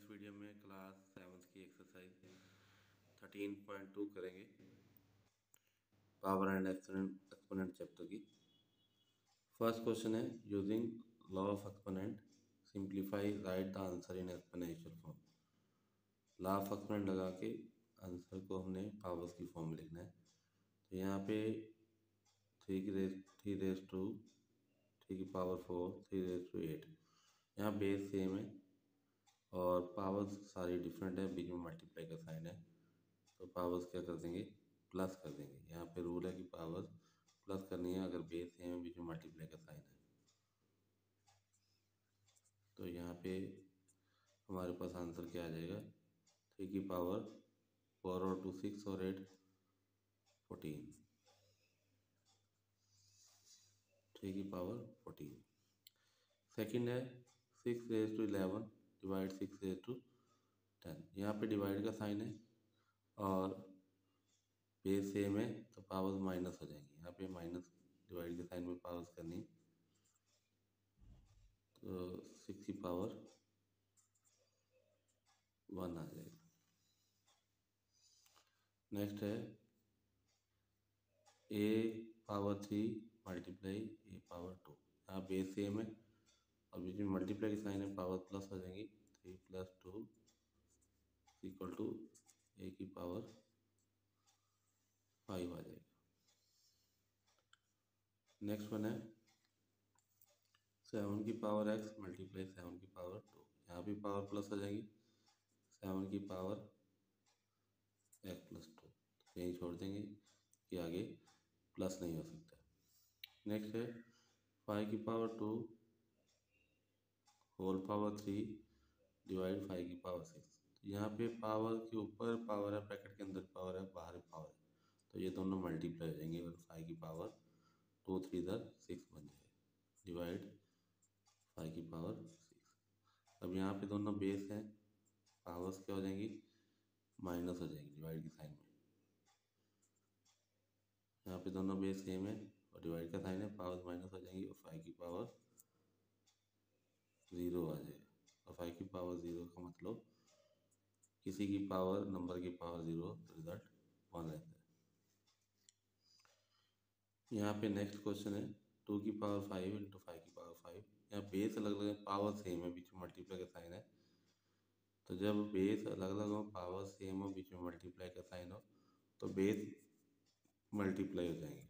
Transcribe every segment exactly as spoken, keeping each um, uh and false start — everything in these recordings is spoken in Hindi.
इस वीडियो में क्लास सेवन्थ की एक्सरसाइज थर्टीन पॉइंट टू करेंगे, पावर एंड एक्सपोनेंट चैप्टर की। फर्स्ट क्वेश्चन है, using law of exponent simplify write the answer in exponential form. Law of exponent लगा के आंसर को हमने पावर्स की फॉर्म में लिखना है। तो यहाँ पे थ्री की raise three raise two three की power four three raise two eight, यहाँ बेस सेम है और पावर्स सारी डिफरेंट है, बीच में मल्टीप्लाई का साइन है। तो पावर्स क्या कर देंगे, प्लस कर देंगे। यहाँ पे रूल है कि पावर्स प्लस करनी है अगर बेस सेम है, बीच में मल्टीप्लाई का साइन है। तो यहाँ पे हमारे पास आंसर क्या आ जाएगा, थ्री की पावर फोर और टू सिक्स और एट फोर्टीन, थ्री की पावर फोर्टीन। सेकंड है, six raise two eleven divide six raise two ten. यहाँ पे डिवाइड का साइन है और बेस सेम है तो पावर्स माइनस हो जाएंगी। यहाँ पे माइनस डिवाइड के साइन में पावर्स करनी, तो सिक्स की पावर वन आ जाएगा। नेक्स्ट है A power three multiply A power two. यहाँ बेस सेम है और बीच में मल्टीप्लाई के साइन है, पावर प्लस हो जाएंगी। Three plus two equal to A की पावर फाइव आ जाएगा। नेक्स्ट वन है सेवन की पावर एक्स मल्टीप्लाई सेवन की पावर टू। यहाँ भी पावर प्लस हो जाएगी, सेवन की पावर एक्स प्लस टू। तो यही छोड़ देंगे कि आगे प्लस नहीं हो सकता। नेक्स्ट है फाइव की power two whole power three divide five की पावर सिक्स। यहाँ पे पावर के ऊपर पावर है, ब्रैकेट के अंदर पावर है, बाहर पावर है, तो ये दोनों मल्टीप्लाई हो जाएंगे और फाइव की पावर टू थ्री इधर सिक्स बन जाएगा, डिवाइड फाइव की पावर सिक्स। अब यहाँ पे दोनों बेस हैं, पावर्स क्या हो जाएंगी, माइनस हो जाएंगी डिवाइड की साइन में। यहाँ पे दोनों बेस सेम है और डिवाइड का साइन है, पावर्स माइनस हो जाएंगी और फाइव की पावर ज़ीरो आ जाएगा। और फाइव की पावर ज़ीरो का मतलब किसी की पावर नंबर की पावर ज़ीरो, तो रिजल्ट वन रहता है। यहाँ पे नेक्स्ट क्वेश्चन है टू की पावर फाइव इंटू फाइव की पावर फाइव। यहाँ बेस अलग अलग है, पावर सेम है, बीच में मल्टीप्लाई का साइन है। तो जब बेस अलग अलग हो, पावर सेम हो, बीच में मल्टीप्लाई का साइन हो, तो बेस मल्टीप्लाई हो जाएंगे,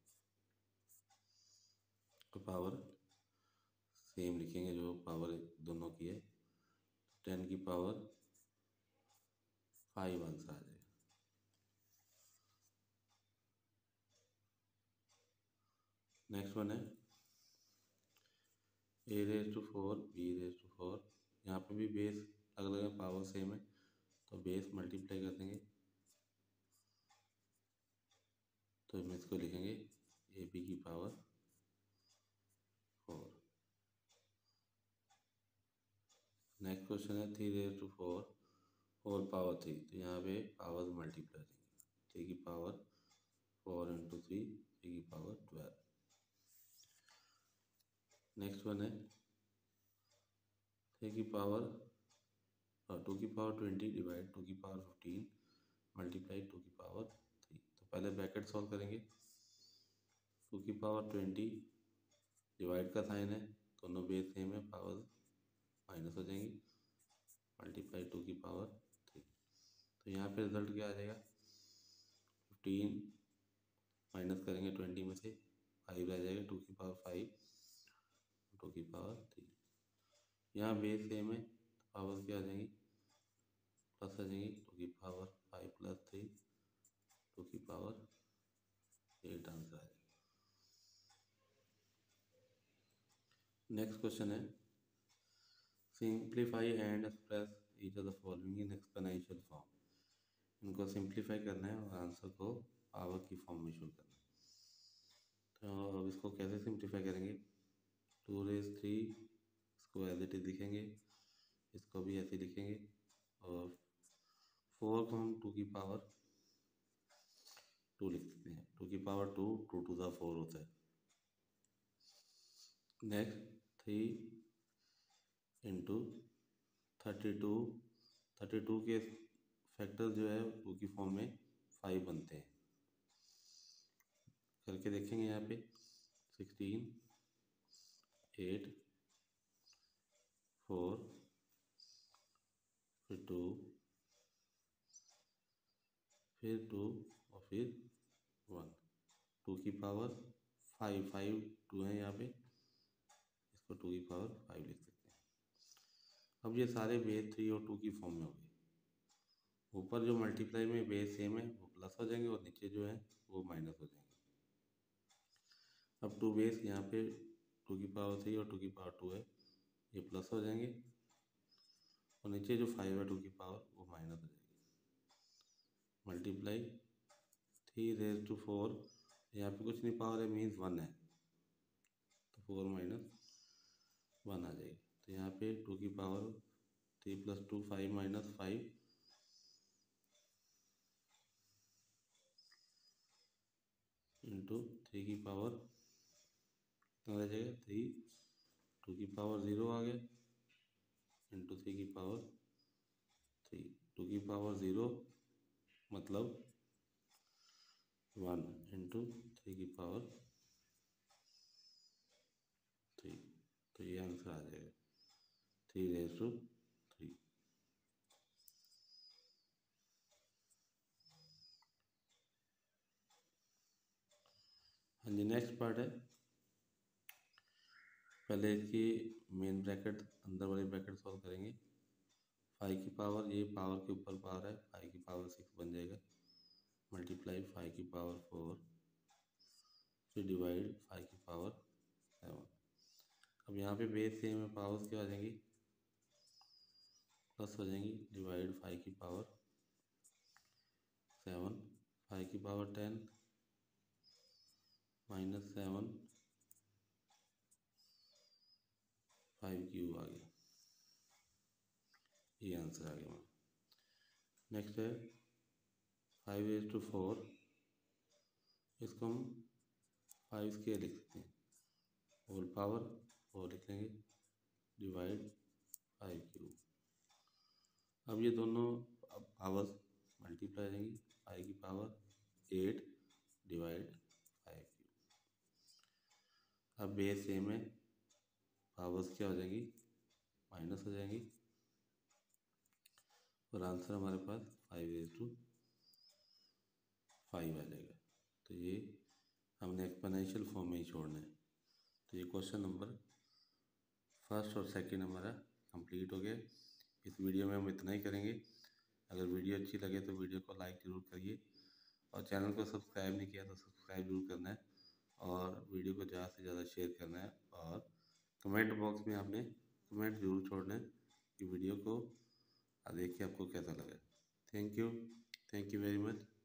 तो पावर सेम लिखेंगे जो पावर दोनों की है। टेन की पावर फाइव आंसर आ जाएगा। नेक्स्ट वन है A raise to four B raise to four. यहाँ पे भी बेस अलग अलग है, पावर सेम है, तो बेस मल्टीप्लाई कर देंगे। तो हम इसको लिखेंगे ए बी की पावर फोर। नेक्स्ट क्वेश्चन है three raise to four four power three. तो यहाँ पे पावर मल्टीप्लाई करेंगे, थ्री की power four into three, three की पावर ट्वेल्व। नेक्स्ट वन है थ्री की पावर टू की पावर ट्वेंटी डिवाइड टू की पावर फिफ्टीन मल्टीप्लाई टू की पावर थ्री। तो पहले ब्रैकेट सॉल्व करेंगे, टू की पावर ट्वेंटी डिवाइड का साइन है, दोनों बेस सेम है, पावर माइनस हो जाएंगी, मल्टीप्लाई टू की पावर थ्री। तो यहाँ पे रिजल्ट क्या आ जाएगा, फिफ्टीन माइनस करेंगे ट्वेंटी में से, फाइव रह जाएगा, टू की पावर फाइव टू की पावर थ्री। यहाँ बेस सेम है, पावर क्या आ जाएंगी, प्लस आ जाएंगी, टू की power five plus three, two की पावर एट आंसर आ जाएगा। नेक्स्ट क्वेश्चन है simplify and express each of the following in exponential form. इनको सिंप्लीफाई करना है और आंसर को पावर की फॉर्म में शो करना है। तो अब इसको कैसे सिंप्लीफाई करेंगे, टू रेज थ्री इसको एज इट इज लिखेंगे, इसको भी ऐसे लिखेंगे, और फोर को हम टू की पावर टू लिख सकते हैं, टू की पावर टू टू टू ज़ा फोर होता है। Next three into thirty two thirty two के फैक्टर जो है टू की फॉर्म में फाइव बनते हैं। करके देखेंगे यहाँ पे सिक्सटीन, एट, फोर, फिर टू, फिर टू और फिर वन, टू की पावर फाइव, फाइव टू है यहाँ पे, इसको टू की पावर फाइव लिख सकते हैं। अब ये सारे बेस थ्री और टू की फॉर्म में हो गए। ऊपर जो मल्टीप्लाई में बेस सेम है वो प्लस हो जाएंगे और नीचे जो है वो माइनस हो जाएंगे। अब टू बेस यहाँ पे टू की पावर थ्री और टू की पावर टू है, ये प्लस हो जाएंगे और नीचे जो फाइव है टू की पावर वो माइनस हो जाएगी। Multiply three raise to four, यहाँ पे कुछ नहीं पावर है मीन्स वन है, तो फोर माइनस वन आ जाएगी। तो यहाँ पे टू की power three plus two five minus five, into three की पावर कितना रह जाएगा थ्री, टू की पावर ज़ीरो आ गया, इंटू थ्री की पावर थ्री, टू की पावर ज़ीरो मतलब वन, इंटू थ्री की पावर थ्री, तो ये आंसर आ जाएगा थ्री रेज टू थ्री। हाँ जी, नेक्स्ट पार्ट है। पहले इसकी मेन ब्रैकेट अंदर वाली ब्रैकेट सॉल्व करेंगे। फाइव की पावर, ये पावर के ऊपर पावर है, फाइव की पावर सिक्स बन जाएगा, मल्टीप्लाई फाइव की पावर फोर, फिर डिवाइड फाइव की पावर सेवन। अब यहाँ पे बेस सेम है, पावर्स क्या आ जाएंगी प्लस हो जाएंगी, डिवाइड फाइव की पावर सेवन, फाइव की power ten minus seven, five cube आ गया, ये आंसर आ गया। नेक्स्ट है फाइव एज टू फोर, इसको हम फाइव स्केयर लिख सकते हैं, होल पावर फोर लिख लेंगे, डिवाइड फाइव क्यूब। अब ये दोनों अब पावर्स मल्टीप्लाई हो जाएंगी, फाइव की power eight divide five cube. अब बेस सेम है, पावर्स क्या हो जाएंगी माइनस हो जाएंगी और आंसर हमारे पास फाइव एज टू फाइव आ जाएगा। तो ये हमने एक्सपोनेंशियल फॉर्म में ही छोड़ना है। तो ये क्वेश्चन नंबर फर्स्ट और सेकंड हमारा कंप्लीट हो गया। इस वीडियो में हम इतना ही करेंगे। अगर वीडियो अच्छी लगे तो वीडियो को लाइक ज़रूर करिए और चैनल को सब्सक्राइब नहीं किया तो सब्सक्राइब ज़रूर करना है और वीडियो को ज़्यादा से ज़्यादा शेयर करना है और कमेंट बॉक्स में आपने कमेंट ज़रूर छोड़ना है कि वीडियो को देख के आपको कैसा लगा। Thank you, thank you very much.